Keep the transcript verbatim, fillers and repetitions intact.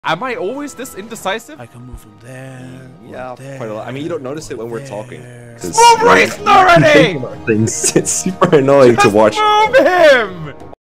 Am I always this indecisive? I can move from there. Yeah, there, quite a lot. I mean, you don't notice it when we're talking. there. 'Cause Move Raisin already! things, it's super annoying Just to watch. move him!